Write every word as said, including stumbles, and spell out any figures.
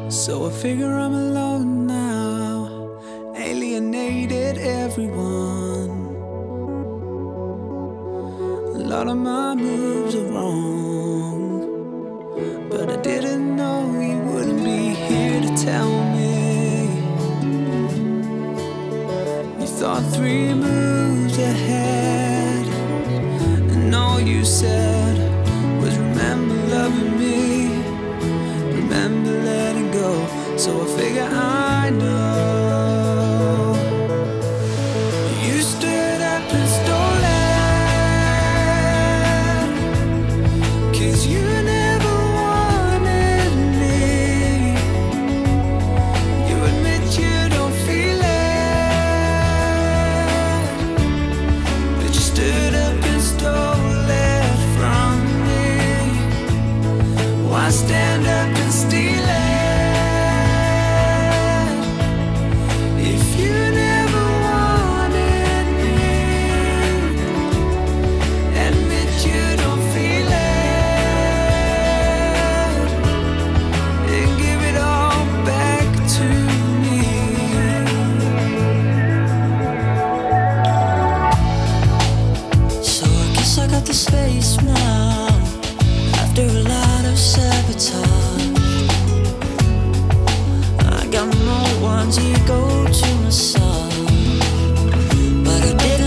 So I figure I'm alone now, alienated everyone. A lot of my moves are wrong, but I didn't know you wouldn't be here to tell me. You thought three moves ahead, and all you said was remember loving me, remember letting go. So I figure I know. You stood up and stole it, 'cause you never wanted me. You admit you don't feel it, but you stood up and stole it from me. Why stand up and steal it? The space now, after a lot of sabotage. I got no one to go to massage, but I did